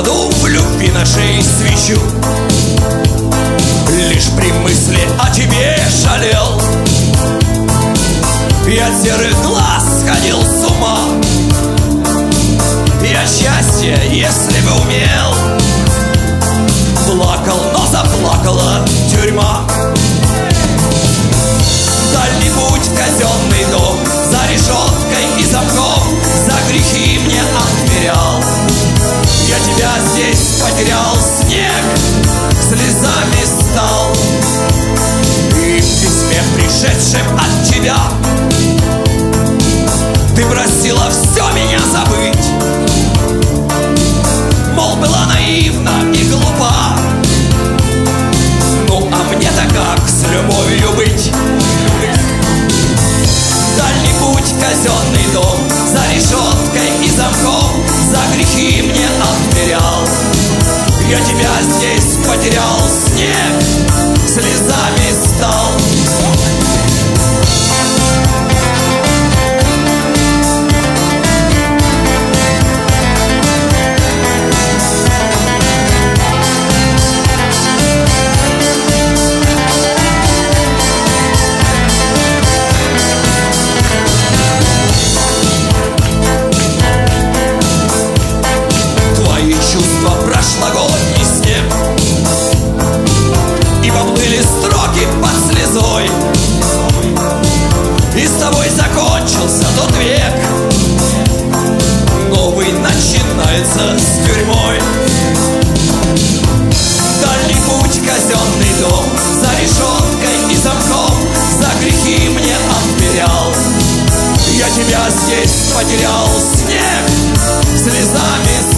кладу в любви нашей свечу. Лишь при мысли о тебе жалел, я от серых глаз сходил с ума. Я счастье, если бы умел, плакал, но заплакала тюрьма. Дальний путь в казенный дом, за решеткой и замком, за грехи мне отмерял. Я тебя здесь потерял, снег слезами стал. И в письме, пришедшем от тебя, ты просила все меня забыть. Мол, была наивна и глупа. Ну, а мне-то как с любовью быть? Дальний путь, казенный дом, за решеткой и замком, за грехи мне отмерял. Я тебя здесь потерял, снег слезами стал. Прошлогодний снег, и поплыли строки под слезой, и с тобой закончился тот век. Новый начинается с тюрьмой. Дальний путь, казенный дом, за решеткой и замком, за грехи мне отмерял. Я тебя здесь потерял, снег слезами